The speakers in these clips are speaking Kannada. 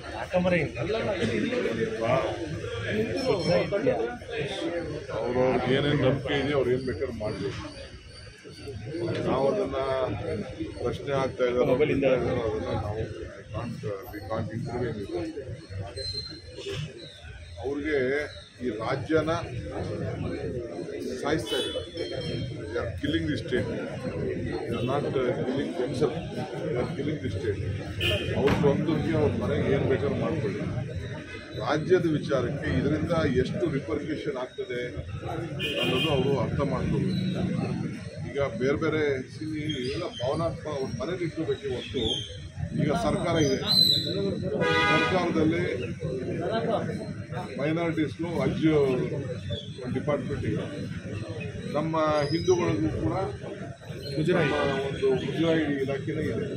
ಅವ್ರವ್ರಿಗೆ ಏನೇನು ನಂಬಿಕೆ ಇದೆ ಅವ್ರು ಏನು ಬೇಕಾದ್ರೂ ಮಾಡಲಿ. ನಾವು ಅದನ್ನು ಪ್ರಶ್ನೆ ಆಗ್ತಾ ಇದ್ದಾರೋ ಅದನ್ನು ನಾವು ಕಾಂಟ್ ಇಂಟರ್ವ್ಯೂ. ಅವ್ರಿಗೆ ಈ ರಾಜ್ಯನ ಸಾಯಿಸ್ತಾ ಇದ್ದಾರೆ. They are killing the state. They are not killing themselves, they are killing the state. ಅವ್ರು ಬಂದಕ್ಕೆ ಅವ್ರ ಮನೆಗೆ ಏನು ಬೇಕಾದ್ರೂ ಮಾಡ್ಕೊಳ್ಳಿ. ರಾಜ್ಯದ ವಿಚಾರಕ್ಕೆ ಇದರಿಂದ ಎಷ್ಟು ರಿಪರ್ಕ್ಯೂಷನ್ ಆಗ್ತದೆ ಅನ್ನೋದು ಅವರು ಅರ್ಥ ಮಾಡ್ಕೋಬೇಕು. ಈಗ ಬೇರೆ ಬೇರೆ ಎಲ್ಲ ಭಾವನಾತ್ಮಕ ಅವ್ರ ಮನೇಲಿ ಇಟ್ಕೋಬೇಕೆ ಹೊತ್ತು. ಈಗ ಸರ್ಕಾರ ಇದೆ, ಸರ್ಕಾರದಲ್ಲಿ ಮೈನಾರಿಟೀಸ್ನು ಹಜ್ ಡಿಪಾರ್ಟ್ಮೆಂಟ್ ಇದೆ. ನಮ್ಮ ಹಿಂದೂಗಳಿಗೂ ಕೂಡ ಒಂದು ಮುಜರಾಯಿ ಇಲಾಖೆನೇ ಇದೆ.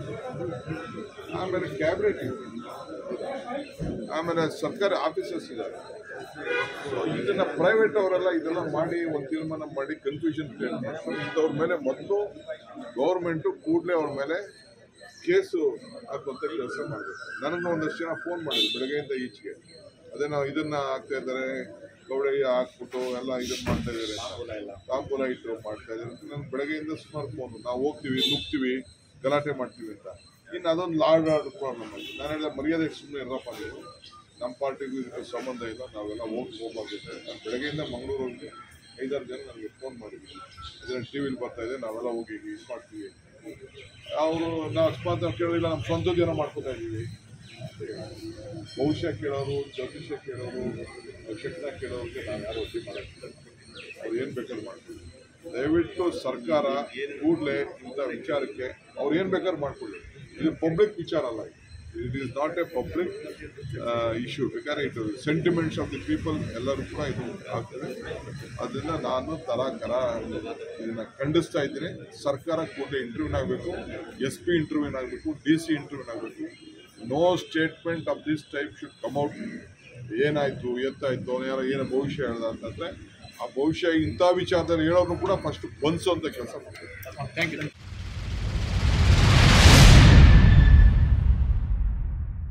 ಆಮೇಲೆ ಕ್ಯಾಬಿನೆಟ್ ಇದೆ, ಆಮೇಲೆ ಸರ್ಕಾರಿ ಆಫೀಸರ್ಸ್ ಇದ್ದಾರೆ. ಸೊ ಇದನ್ನ ಪ್ರೈವೇಟ್ ಅವರೆಲ್ಲ ಇದೆಲ್ಲ ಮಾಡಿ ಒಂದು ತೀರ್ಮಾನ ಮಾಡಿ ಕನ್ಫ್ಯೂಷನ್ ಕ್ರಿಯೇಟ್ ಮಾಡ್ತಾರೆ. ಇಂಥವ್ರ ಮೇಲೆ ಮೊದಲು ಗೌರ್ಮೆಂಟು ಕೂಡಲೇ ಅವ್ರ ಮೇಲೆ ಕೇಸು ಹಾಕುವಂಥ ಕೆಲಸ ಮಾಡಬೇಕು. ನನಗೂ ಒಂದಷ್ಟು ಜನ ಫೋನ್ ಮಾಡಿದ್ರು ಬೆಳಗ್ಗೆಯಿಂದ ಈಚೆಗೆ, ಅದೇ ನಾವು ಇದನ್ನ ಹಾಕ್ತಾ ಇದ್ದಾರೆ, ಗೌಡಯ್ಯ ಹಾಕ್ಬಿಟ್ಟು ಎಲ್ಲ ಇದನ್ನು ಮಾಡ್ತಾ ಇದ್ದಾರೆ, ತಾಂಬೂಲ ಇಟ್ಟು ಮಾಡ್ತಾ ಇದ್ದಾರೆ ಅಂತ. ನಾನು ಬೆಳಗ್ಗೆಯಿಂದ ಸುಮಾರು ಫೋನು, ನಾವು ಹೋಗ್ತೀವಿ, ನುಗ್ತೀವಿ, ಗಲಾಟೆ ಮಾಡ್ತೀವಿ ಅಂತ. ಇನ್ನು ಅದೊಂದು ಲಾರ್ಡ್ ಆರ್ಡರ್ ಪ್ರಾಬ್ಲಮ್ ಆಗಿದೆ. ನಾನು ಹೇಳಿದೆ ಮರ್ಯಾದೆ ಸುಮ್ಮನೆ ಇರಪ್ಪ, ನೀವು ನಮ್ಮ ಪಾರ್ಟಿಗೂ ಇದಕ್ಕೆ ಸಂಬಂಧ ಇಲ್ಲ, ನಾವೆಲ್ಲ ಹೋಗ್ಬೇಕಾಗುತ್ತೆ. ನಾನು ಬೆಳಗ್ಗೆಯಿಂದ ಮಂಗಳೂರಿಗೆ 5-6 ಜನ ನನಗೆ ಫೋನ್ ಮಾಡಿದ್ವಿ, ಇದರಲ್ಲಿ ಟಿ ವಿಲಿ ಬರ್ತಾ ಇದೆ, ನಾವೆಲ್ಲ ಹೋಗಿ ಇದು ಮಾಡ್ತೀವಿ. ಅವರು ನಾವು ಅಕಸ್ಮಾತ್ ಕೇಳೋದಿಲ್ಲ, ನಮ್ಮ ಸ್ವಂತ ಜನ ಮಾಡ್ಕೊತಾ ಇದ್ದೀವಿ. ಭವಿಷ್ಯ ಕೇಳೋರು, ಜ್ಯೋತಿಷ್ಯ ಕೇಳೋರು, ನಕ್ಷತ್ರ ಕೇಳೋರಿಗೆ ನಾವು ಯಾರು ಒತ್ತಿ ಮಾಡೋಕ್ಕಿಲ್ಲ. ಅವ್ರು ಏನು ಬೇಕಾದ್ರೂ ಮಾಡ್ತೀವಿ. ದಯವಿಟ್ಟು ಸರ್ಕಾರ ಕೂಡಲೇ ಇಂಥ ವಿಚಾರಕ್ಕೆ ಅವ್ರು ಏನು ಬೇಕಾದ್ರೂ ಮಾಡ್ಕೊಳ್ಳಿ. ಇದು ಪಬ್ಲಿಕ್ ವಿಚಾರ ಅಲ್ಲ, it is not a public issue. ಬೇಕಾದ್ರೆ ಇದು ಸೆಂಟಿಮೆಂಟ್ಸ್ ಆಫ್ ದಿ ಪೀಪಲ್ ಎಲ್ಲರೂ ಕೂಡ ಇದು ಆಗ್ತದೆ. ಅದನ್ನು ನಾನು ತರಾಕರ ಇದನ್ನು ಖಂಡಿಸ್ತಾ ಇದ್ದೀನಿ. ಸರ್ಕಾರ ಕೂಡಲೇ ಇಂಟರ್ವ್ಯೂನ್ ಆಗಬೇಕು, SP ಇಂಟರ್ವ್ಯೂನ್ ಆಗಬೇಕು, DC ಇಂಟರ್ವ್ಯೂನ್ ಆಗಬೇಕು. No statement of this type should come out. ಏನಾಯಿತು, ಎತ್ತಾಯಿತು, ಯಾರೋ ಏನೋ ಭವಿಷ್ಯ ಹೇಳ್ದ ಅಂತಂದರೆ ಆ ಭವಿಷ್ಯ ಇಂಥ ವಿಚಾರದಲ್ಲಿ ಹೇಳೋರು ಕೂಡ ಫಸ್ಟ್ ಬಂಧಿಸೋಂಥ ಕೆಲಸ ಮಾಡ್ತಾರೆ. Thank you.